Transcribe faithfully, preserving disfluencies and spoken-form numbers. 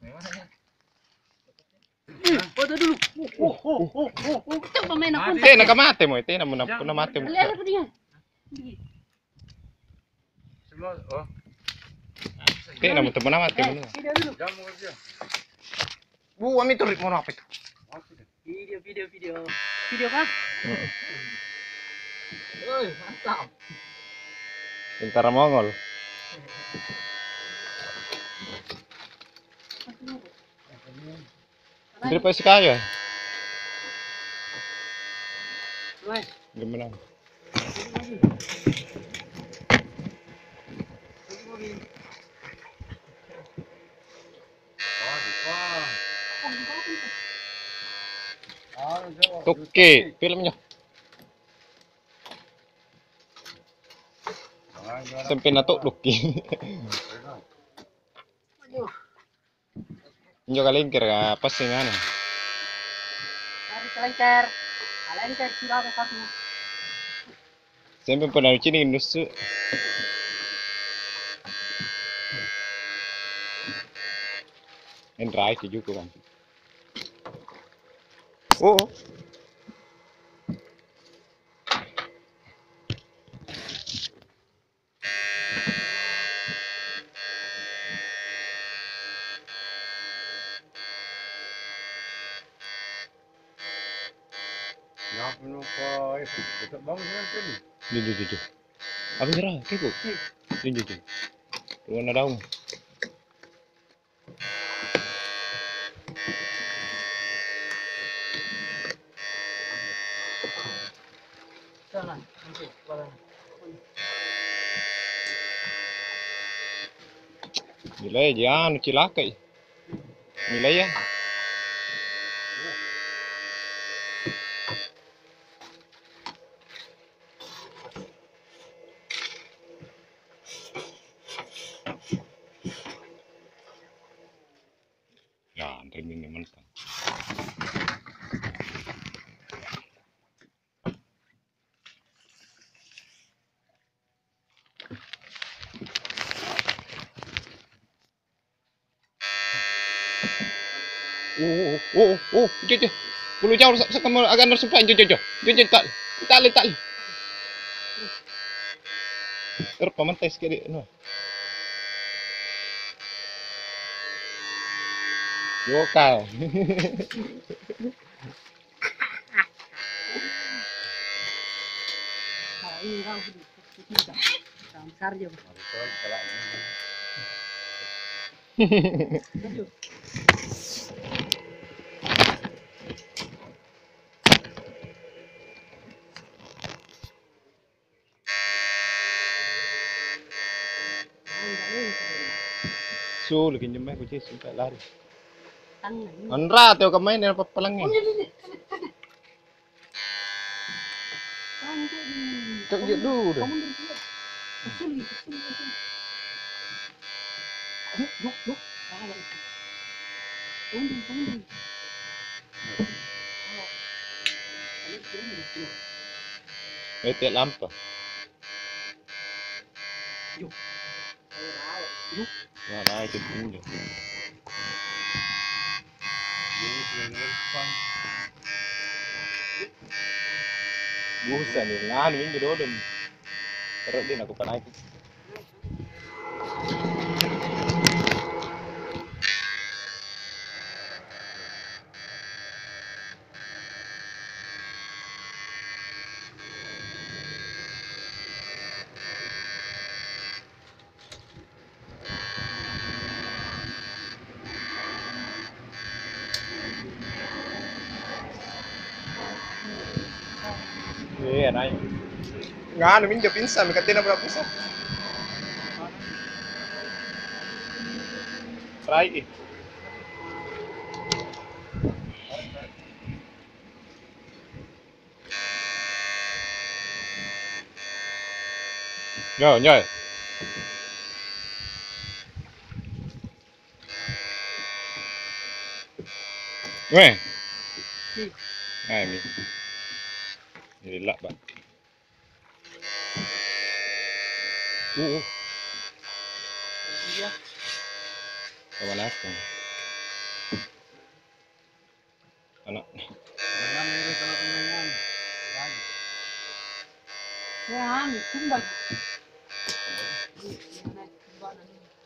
Foto dulu. Oh, oh, oh, oh, oh, coba main aku. Te nakamate mo, te na mo na mate mo. Lihat aku dia. Semua, oh. Te na mo to na mate mo. Video dulu. Jamu aja. Bu, kami turik mo na apa itu? Video, video, video. Video kah? Oi, mantap. Tentara Mongol. Hindi pa si Kayo. Woi. Gimana? Oke, filmnya. Sampai nato luki. Nyo kalingkir ka pasingan. Mari kelengker. Kelengker sudah ada satu. Sampai pernah sini nusu. Endrai ke juga kan. Oh. Ya, penuh kau. Dekat bang jangan sini. Jujur jujur. Apa nyerah? Keko. Jujur jujur. Warna daun. Jalan. Nanti, jalan. Nilai jangan cilaka. Nilai ya. Ya, trimming naman ka. Oh, oh, oh, oh, jauh, jauh. Puluh jauh, sa kamu agak nersumpah, jauh, jauh, jauh, jauh, jauh, tak, tak, tak. Terus pamantai sekali, no. Yokai. Kalau ini kau sudah. Kau besar je. Betul, kalau ini. So, lagi nyemai kucing sampai lari. Tangan. Andra, teo kamay na papalangin. Cak dia dulu deh. Yuk, yuk. Tunggu, tunggu. May tiyak lampa. Yuk. Yuk. Nah, nah, itu tinju. Ini sudah depan. Busan nih, nganu ini dulu. Terus dia nak naik. Iya, naik. Nganu minjo pinsan, katina berapa pusat? Try. Nhờ nhờ. Nghe. Này mình. Ini lak, Pak. Uh. Iya. Kawan aku. Yan, tumbal. Yan, tumbal.